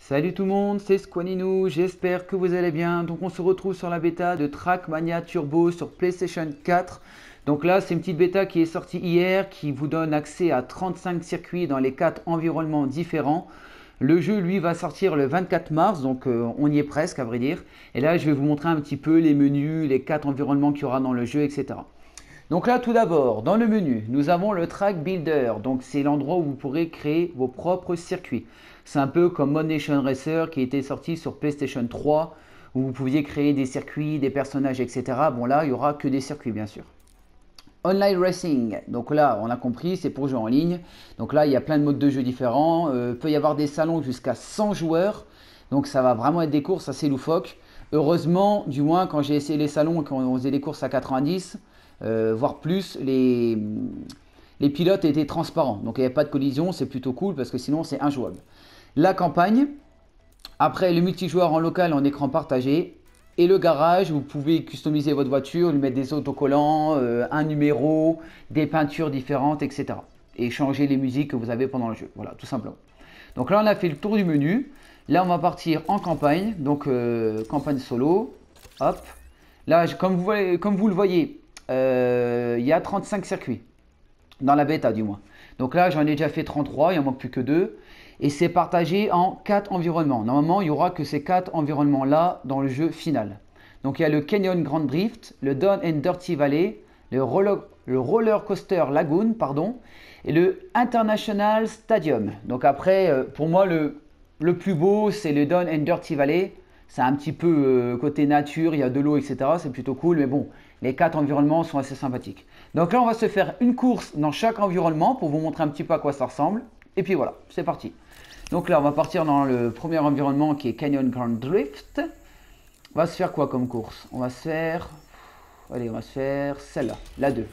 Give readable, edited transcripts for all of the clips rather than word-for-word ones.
Salut tout le monde, c'est Squaninou, j'espère que vous allez bien. Donc on se retrouve sur la bêta de Trackmania Turbo sur PlayStation 4. Donc là c'est une petite bêta qui est sortie hier qui vous donne accès à 35 circuits dans les 4 environnements différents. Le jeu lui va sortir le 24 mars, donc on y est presque à vrai dire. Et là je vais vous montrer un petit peu les menus, les 4 environnements qu'il y aura dans le jeu, etc. Donc là tout d'abord, dans le menu, nous avons le Track Builder. Donc c'est l'endroit où vous pourrez créer vos propres circuits. C'est un peu comme Mod Nation Racer qui était sorti sur PlayStation 3 où vous pouviez créer des circuits, des personnages, etc. Bon là, il n'y aura que des circuits bien sûr. Online Racing, donc là on a compris, c'est pour jouer en ligne. Donc là il y a plein de modes de jeu différents. Peut y avoir des salons jusqu'à 100 joueurs. Donc ça va vraiment être des courses assez loufoques. Heureusement, du moins quand j'ai essayé les salons et quand on faisait des courses à 90, voire plus, les pilotes étaient transparents. Donc il n'y avait pas de collision, c'est plutôt cool parce que sinon c'est injouable. La campagne, après le multijoueur en local en écran partagé et le garage, vous pouvez customiser votre voiture, lui mettre des autocollants, un numéro, des peintures différentes, etc. Et changer les musiques que vous avez pendant le jeu, voilà, tout simplement. Donc là on a fait le tour du menu, là on va partir en campagne, donc campagne solo, hop. Là comme vous le voyez, il y a 35 circuits, dans la bêta du moins. Donc là j'en ai déjà fait 33, il en manque plus que 2. Et c'est partagé en 4 environnements. Normalement, il n'y aura que ces 4 environnements-là dans le jeu final. Donc il y a le Canyon Grand Drift, le Down and Dirty Valley, le Roller Coaster Lagoon, pardon, et le International Stadium. Donc après, pour moi, le plus beau, c'est le Down and Dirty Valley. C'est un petit peu côté nature, il y a de l'eau, etc. C'est plutôt cool, mais bon, les 4 environnements sont assez sympathiques. Donc là, on va se faire une course dans chaque environnement pour vous montrer un petit peu à quoi ça ressemble. Et puis voilà, c'est parti. Donc là, on va partir dans le premier environnement qui est Canyon Grand Drift. On va se faire quoi comme course? On va se faire... Allez, on va se faire celle-là, la 2.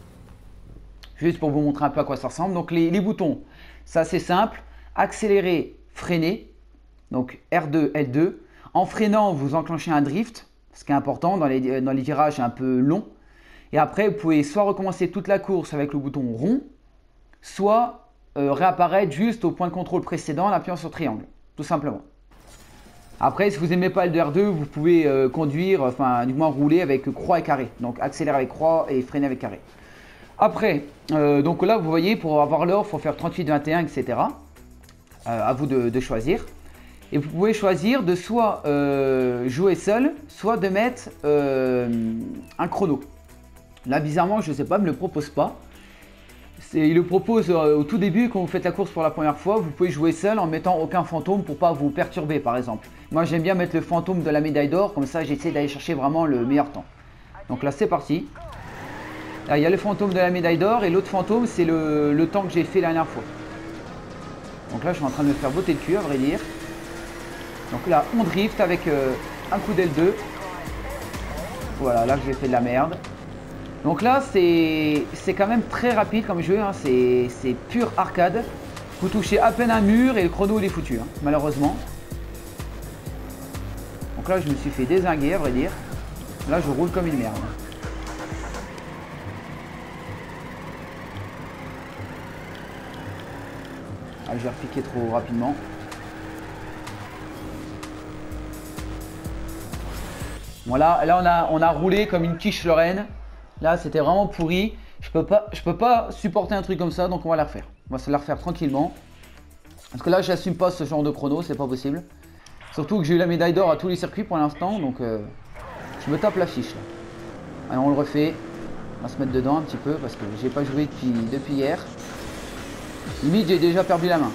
Juste pour vous montrer un peu à quoi ça ressemble. Donc les boutons, c'est assez simple. Accélérer, freiner. Donc R2, L2. En freinant, vous enclenchez un drift. Ce qui est important dans les virages un peu longs. Et après, vous pouvez soit recommencer toute la course avec le bouton rond, soit réapparaître juste au point de contrôle précédent en appuyant sur triangle, tout simplement. Après, si vous n'aimez pas le R2, vous pouvez conduire, enfin du moins rouler avec croix et carré. Donc accélérer avec croix et freiner avec carré. Après, donc là vous voyez, pour avoir l'or, il faut faire 38, 21, etc. À vous de choisir. Et vous pouvez choisir de soit jouer seul, soit de mettre un chrono. Là bizarrement, je ne sais pas, ne me le propose pas. Il le propose au tout début, quand vous faites la course pour la première fois, vous pouvez jouer seul en mettant aucun fantôme pour pas vous perturber par exemple. Moi j'aime bien mettre le fantôme de la médaille d'or, comme ça j'essaie d'aller chercher vraiment le meilleur temps. Donc là c'est parti. Là il y a le fantôme de la médaille d'or et l'autre fantôme c'est le temps que j'ai fait la dernière fois. Donc là je suis en train de me faire botter le cul à vrai dire. Donc là on drift avec un coup d'L2. Voilà, là j'ai fait de la merde. Donc là, c'est quand même très rapide comme jeu, hein. C'est pur arcade. Vous touchez à peine un mur et le chrono il est foutu, hein, malheureusement. Donc là, je me suis fait dézinguer, à vrai dire. Là, je roule comme une merde. Ah, j'ai repiqué trop rapidement. Voilà, là on a roulé comme une quiche Lorraine. Là, c'était vraiment pourri. Je peux pas supporter un truc comme ça, donc on va la refaire. On va se la refaire tranquillement. Parce que là, j'assume pas ce genre de chrono, c'est pas possible. Surtout que j'ai eu la médaille d'or à tous les circuits pour l'instant, donc je me tape la fiche. Là. Alors on le refait. On va se mettre dedans un petit peu parce que j'ai pas joué depuis hier. Limite, j'ai déjà perdu la main.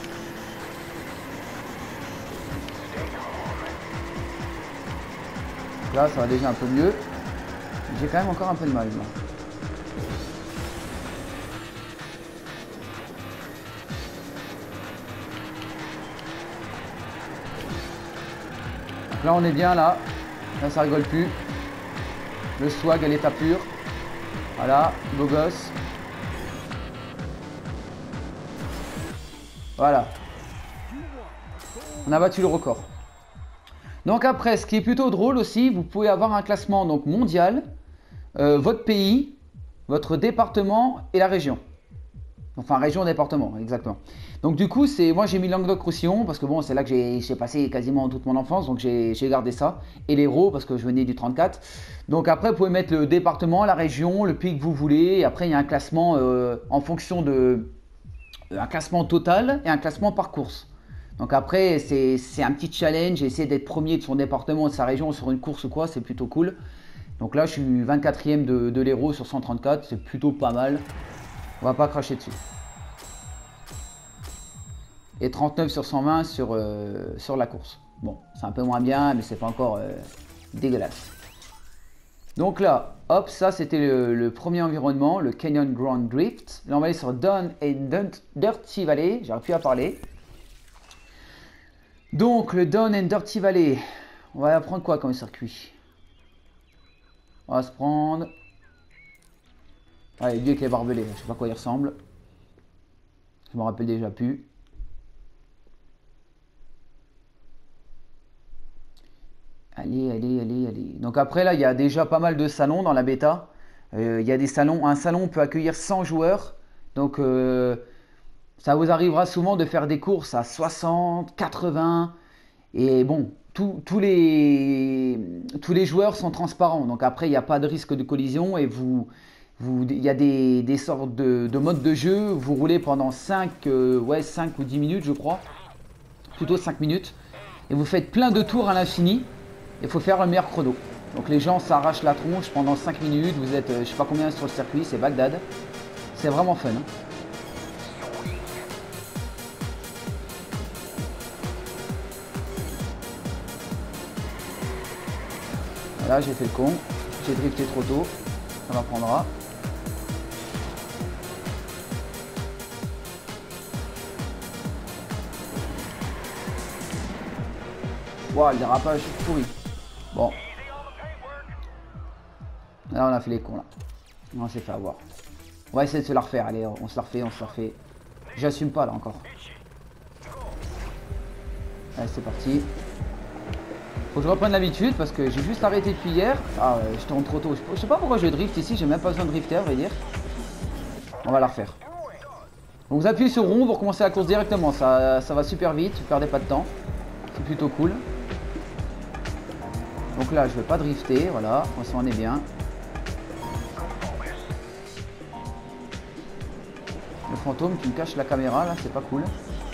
Là, ça va déjà un peu mieux. J'ai quand même encore un peu de mal. Là. Donc là, on est bien là. Là, ça rigole plus. Le swag à l'état pur. Voilà, beau gosse. Voilà. On a battu le record. Donc après, ce qui est plutôt drôle aussi, vous pouvez avoir un classement donc mondial, votre pays, votre département et la région. Enfin, région, département, exactement. Donc du coup, moi j'ai mis Languedoc-Roussillon parce que bon, c'est là que j'ai passé quasiment toute mon enfance, donc j'ai gardé ça. Et l'Hérault parce que je venais du 34. Donc après, vous pouvez mettre le département, la région, le pays que vous voulez. Et après, il y a un classement en fonction de... un classement total et un classement par course. Donc après, c'est un petit challenge, essayer d'être premier de son département, de sa région sur une course ou quoi, c'est plutôt cool. Donc là, je suis 24e de l'Hérault sur 134, c'est plutôt pas mal. On va pas cracher dessus. Et 39 sur 120 sur la course. Bon, c'est un peu moins bien, mais c'est pas encore dégueulasse. Donc là, hop, ça c'était le premier environnement, le Canyon Grand Drift. Là, on va aller sur Down and Dirty Valley, j'arrive plus à parler. Donc, le Down and Dirty Valley, on va prendre quoi comme circuit? On va se prendre... Ouais, lui avec les barbelés, je sais pas à quoi il ressemble. Je me rappelle déjà plus. Allez, allez, allez, allez. Donc après, là, il y a déjà pas mal de salons dans la bêta. Il y a des salons. Un salon peut accueillir 100 joueurs. Donc, ça vous arrivera souvent de faire des courses à 60, 80. Et bon, tous les joueurs sont transparents. Donc après, il n'y a pas de risque de collision. Et il y a des sortes de modes de jeu. Vous roulez pendant 5 ou 10 minutes, je crois. Plutôt 5 minutes. Et vous faites plein de tours à l'infini. Il faut faire le meilleur chrono. Donc les gens s'arrachent la tronche pendant 5 minutes. Vous êtes, je sais pas combien sur le circuit, c'est Bagdad. C'est vraiment fun. Hein. Voilà, j'ai fait le con. J'ai drifté trop tôt. Ça m'apprendra. Wow, le dérapage pourri. Bon. Là, on a fait les cons, là. On s'est fait avoir. On va essayer de se la refaire. Allez, on se la refait, on se la refait. J'assume pas, là, encore. Allez, c'est parti. Faut que je reprenne l'habitude parce que j'ai juste arrêté depuis hier. Ah, ouais, je tourne trop tôt. Je sais pas pourquoi je drift ici. J'ai même pas besoin de drifter, on va dire. On va la refaire. Donc, vous appuyez sur rond pour commencer la course directement. Ça va super vite. Vous perdez pas de temps. C'est plutôt cool. Donc là, je vais pas drifter. Voilà, on s'en est bien. Le fantôme qui me cache la caméra, là, c'est pas cool.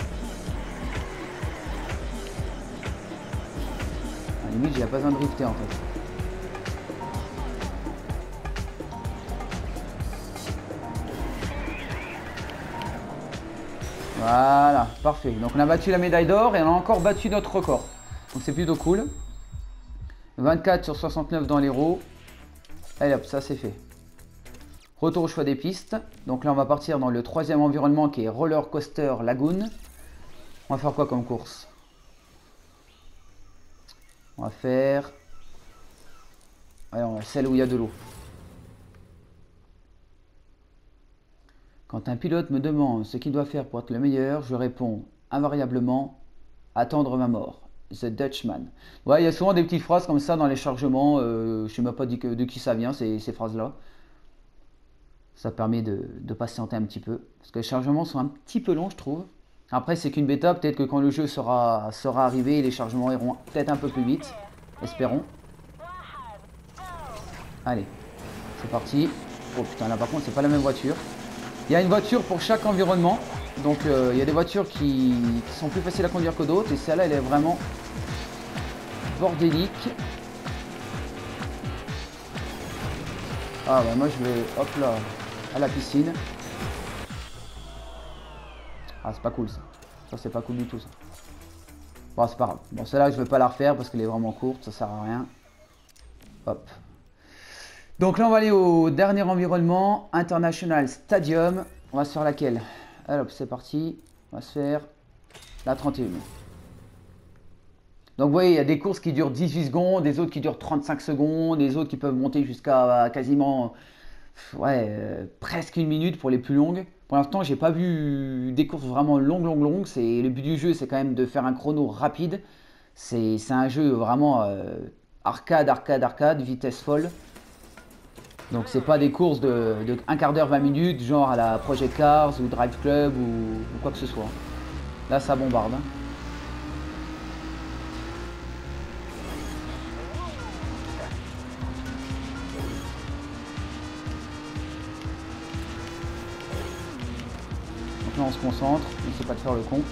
À la limite, j'ai pas besoin de drifter en fait. Voilà, parfait. Donc on a battu la médaille d'or et on a encore battu notre record. Donc c'est plutôt cool. 24 sur 69 dans l'Hérault. Allez hop, ça c'est fait. Retour au choix des pistes. Donc là on va partir dans le troisième environnement qui est Roller Coaster Lagoon. On va faire quoi comme course? On va faire... Allez, celle où il y a de l'eau. Quand un pilote me demande ce qu'il doit faire pour être le meilleur, je réponds invariablement attendre ma mort. The Dutchman. Ouais, il y a souvent des petites phrases comme ça dans les chargements. Je ne sais même pas de qui ça vient, ces phrases-là. Ça permet de patienter un petit peu. Parce que les chargements sont un petit peu longs, je trouve. Après, c'est qu'une bêta. Peut-être que quand le jeu sera arrivé, les chargements iront peut-être un peu plus vite. Espérons. Allez, c'est parti. Oh putain, là par contre, c'est pas la même voiture. Il y a une voiture pour chaque environnement. Donc il y a des voitures qui sont plus faciles à conduire que d'autres. Et celle-là, elle est vraiment bordélique. Ah bah moi je vais, hop là, à la piscine. Ah c'est pas cool ça. Ça c'est pas cool du tout ça. Bon c'est pas grave. Bon celle-là je vais pas la refaire parce qu'elle est vraiment courte. Ça sert à rien. Hop. Donc là on va aller au dernier environnement. International Stadium. On va se faire laquelle? Alors c'est parti, on va se faire la 31. Donc vous voyez, il y a des courses qui durent 18 secondes, des autres qui durent 35 secondes, des autres qui peuvent monter jusqu'à quasiment presque une minute pour les plus longues. Pour l'instant, j'ai pas vu des courses vraiment longues. Le but du jeu, c'est quand même de faire un chrono rapide. C'est un jeu vraiment arcade, vitesse folle. Donc c'est pas des courses de 1 quart d'heure, 20 minutes, genre à la Project Cars ou Drive Club ou quoi que ce soit. Là ça bombarde. Hein. Donc là on se concentre, on ne sait pas de faire le con.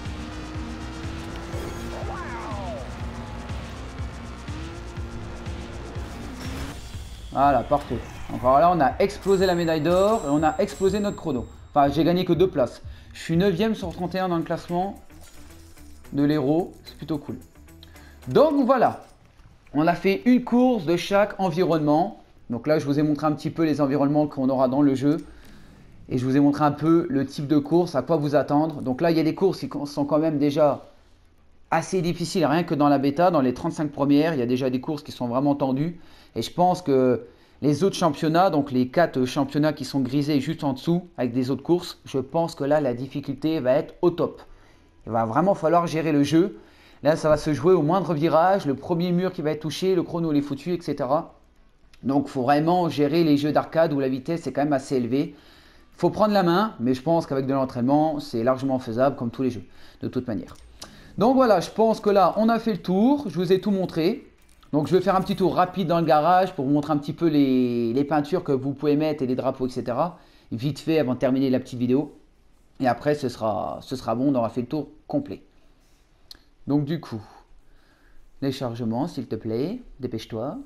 Voilà, parfait. Donc alors là, on a explosé la médaille d'or et on a explosé notre chrono. Enfin, j'ai gagné que 2 places. Je suis 9ème sur 31 dans le classement de l'héros. C'est plutôt cool. Donc voilà, on a fait une course de chaque environnement. Donc là, je vous ai montré un petit peu les environnements qu'on aura dans le jeu. Et je vous ai montré un peu le type de course, à quoi vous attendre. Donc là, il y a des courses qui sont quand même déjà assez difficiles. Rien que dans la bêta, dans les 35 premières, il y a déjà des courses qui sont vraiment tendues. Et je pense que les autres championnats, donc les 4 championnats qui sont grisés juste en dessous avec des autres courses, je pense que là, la difficulté va être au top. Il va vraiment falloir gérer le jeu. Là, ça va se jouer au moindre virage, le premier mur qui va être touché, le chrono il est foutu, etc. Donc, il faut vraiment gérer les jeux d'arcade où la vitesse est quand même assez élevée. Il faut prendre la main, mais je pense qu'avec de l'entraînement, c'est largement faisable comme tous les jeux, de toute manière. Donc voilà, je pense que là, on a fait le tour. Je vous ai tout montré. Donc je vais faire un petit tour rapide dans le garage pour vous montrer un petit peu les peintures que vous pouvez mettre et les drapeaux, etc. Vite fait avant de terminer la petite vidéo. Et après, ce sera bon, on aura fait le tour complet. Donc du coup, les chargements, s'il te plaît, dépêche-toi.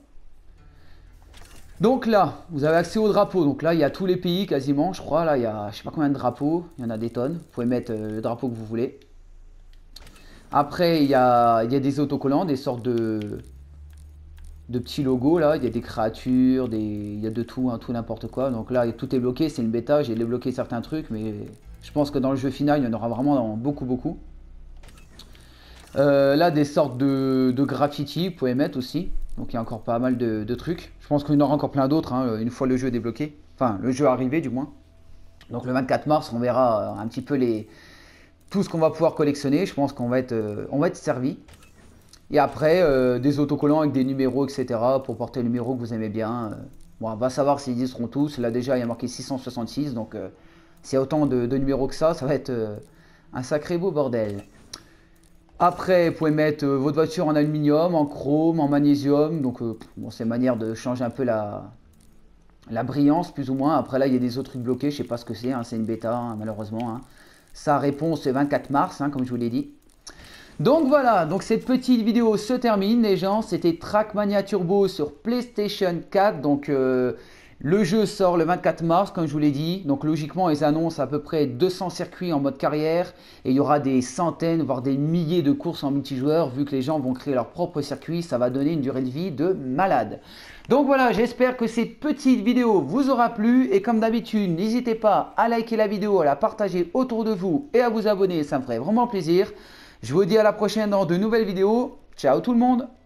Donc là, vous avez accès aux drapeaux. Donc là, il y a tous les pays quasiment, je crois. Là, il y a je sais pas combien de drapeaux. Il y en a des tonnes. Vous pouvez mettre le drapeau que vous voulez. Après, il y a des autocollants, des sortes de petits logos là. Il y a des créatures, il y a de tout, hein, tout n'importe quoi. Donc là, tout est bloqué. C'est une bêta. J'ai débloqué certains trucs, mais je pense que dans le jeu final, il y en aura vraiment beaucoup. Là, des sortes de graffiti, vous pouvez mettre aussi. Donc il y a encore pas mal de trucs. Je pense qu'il y en aura encore plein d'autres hein, une fois le jeu débloqué. Enfin, le jeu arrivé du moins. Donc le 24 mars, on verra un petit peu tout ce qu'on va pouvoir collectionner. Je pense qu'on va être servi. Et après, des autocollants avec des numéros, etc. pour porter le numéro que vous aimez bien. Bon, on va savoir s'ils y seront tous. Là déjà, il y a marqué 666. Donc s'il y a autant de numéros que ça va être un sacré beau bordel. Après, vous pouvez mettre votre voiture en aluminium, en chrome, en magnésium. Donc, bon, c'est une manière de changer un peu la brillance, plus ou moins. Après, là, il y a des autres trucs bloqués. Je ne sais pas ce que c'est. Hein, c'est une bêta, hein, malheureusement. Hein. Sa réponse est 24 mars, hein, comme je vous l'ai dit. Donc, voilà. Donc, cette petite vidéo se termine, les gens. C'était Trackmania Turbo sur PlayStation 4. Donc, le jeu sort le 24 mars, comme je vous l'ai dit. Donc logiquement, ils annoncent à peu près 200 circuits en mode carrière. Et il y aura des centaines, voire des milliers de courses en multijoueur. Vu que les gens vont créer leur propre circuit, ça va donner une durée de vie de malade. Donc voilà, j'espère que cette petite vidéo vous aura plu. Et comme d'habitude, n'hésitez pas à liker la vidéo, à la partager autour de vous et à vous abonner. Ça me ferait vraiment plaisir. Je vous dis à la prochaine dans de nouvelles vidéos. Ciao tout le monde!